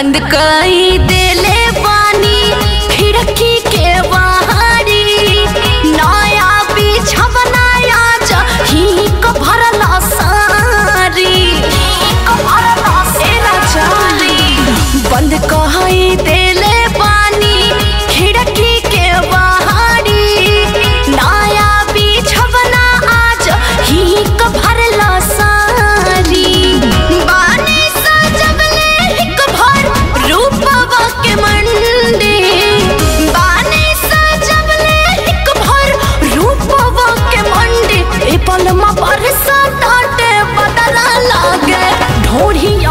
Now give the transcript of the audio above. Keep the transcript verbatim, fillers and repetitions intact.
बंद कई देले पानी खिड़की के बाहरी नया बिछवना आज ही को भरला सारी को भरला सारी बंद कई देले पानी खिड़की के बाहरी नया बिछवना आज ही को भरला सारी बानी सजवले हिक भर रूपवा के मंडी बानी सजवले हिक भर रूपवा के मंडी ए पलमा बरसा टाटे बदला लागे ढोढ़ी